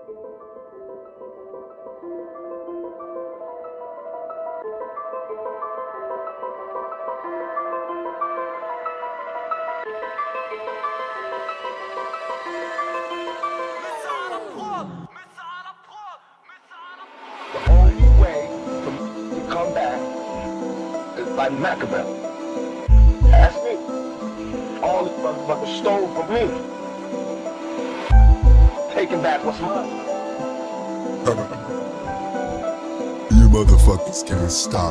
The only way for me to come back is by Machiavelli. Ask me. All these motherfuckers stole from me. Taking back what's mine. You motherfuckers can't stop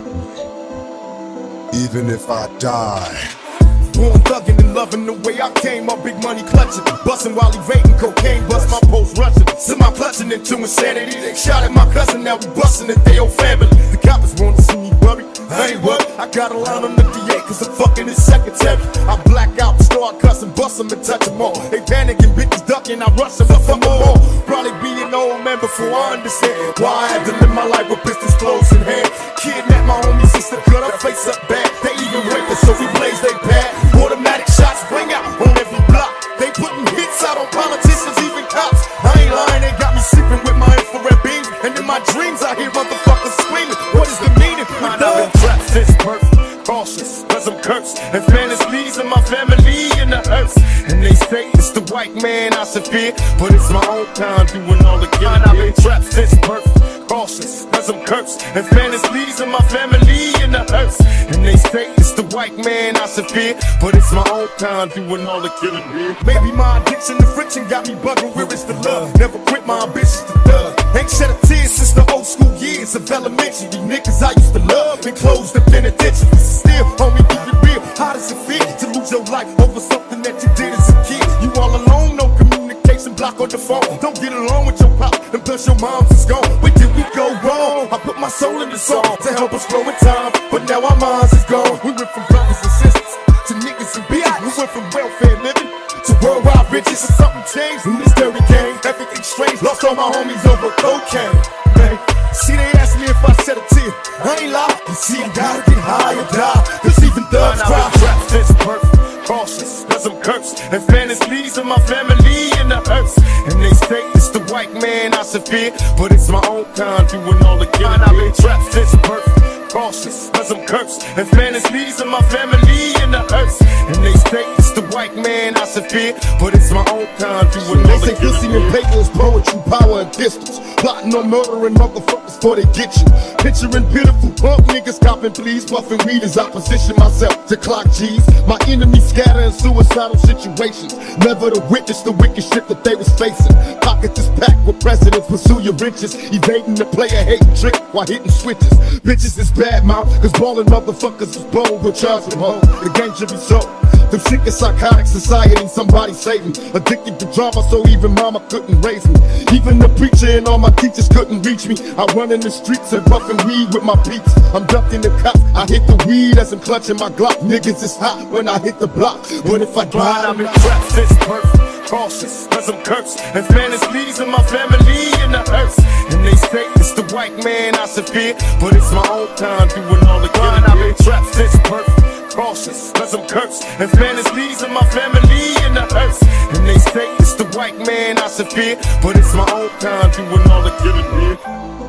me, even if I die. Born thuggin' and loving the way I came, my big money clutching, bustin' while evading cocaine, bust my post rushing, send my clutching into insanity. They shot at my cousin, now we bustin' at they old family. The coppers wanna see me worried, I ain't worried. I got a line on the DA cause I'm fucking his secretary. I black out, start cussing, bust them and touch them all. They panicking, bitches ducking, I rush them, I fuck them all. Probably be an old man before I understand why I had to live my life with pistols close in hand. Kidnap my homie sister, cut her face up bad. They even raped her, so we blaze they pad. Automatic shots ring out on every block. They putting hits out on politicians, even cops. I ain't lying, they got me sleeping with my infrared beams. And in my dreams I hear motherfuckers screaming. What is the meaning? I've been trapped since birth, cautious, cause I'm cursed. And fantasies of my family in the hearse. And they say it's the white man I should fear, but it's my own time doing all the killing. I've been trapped since birth, cautious, cause I'm cursed. And fantasies of my family in the hearse. And they say it's the white man I should fear, but it's my own time doing all the killing here. Maybe my addiction to friction got me bugging, where is the love? Never quit my ambitions to thug. Ain't shed a tear since the old school years of elementary. Niggas I used to love and closed the penitentiary. Still, homie, keep it real. How does it feel to lose your life over something that you did as a kid? You all alone, no communication, block on the phone. Don't get along with your pop, and plus your mom's is gone. Where did we go wrong? I put my soul in the song to help us grow in time, but now our minds is gone. We went from brothers and sisters to niggas and bitches. We went from welfare living to worldwide riches. And something changed in this dirty game. Everything strange, lost all my homies over cocaine. Man, see they asked me if I shed a tear. I ain't lie, you see I gotta get high or die. Cause even thugs cry. I've been trapped since birth, cautious, cause I'm cursed. And fantasies of my family in the hearse. And they say it's the white man I should fear, but it's my own time doing all the killing. I've been trapped since birth, cautious, cause I'm cursed. And fantasies of my family in the hearse. And they say it's the white man I should fear, but it's my own time doing all the killing. They say pussy and paper is poetry, power and distance. Plotting on murdering motherfuckers before they get you. Picturing pitiful punk niggas copping please, puffing weed as I position myself to clock G's. My enemies scatter in suicidal situations, never to witness the wicked shit that they was facing. Pockets is packed with presidents, pursue your riches, evading the player hating trick while hitting switches. Bitches is bad mouth, cause ballin' motherfuckers is bold with charge from home. The game should be sold. Them sick and psychotic society, somebody save me. Addicted to drama, so even mama couldn't raise me. Even the preacher and all my teachers couldn't reach me. I run in the streets and puffin' weed with my peeps. I'm ducking the cops, I hit the weed as I'm clutching my Glock. Niggas is hot when I hit the block, but if I drive, I've been trapped since birth, cautious, cause I'm cursed. And fantasies of my family in the hearse. And they say it's the white man I should fear, but it's my own time doing all the killing. I've been trapped since birth, cautious, cause I'm cursed. And fantasies of my family in the hearse. And they say it's the white man I should fear, but it's my own time doing all the killing here.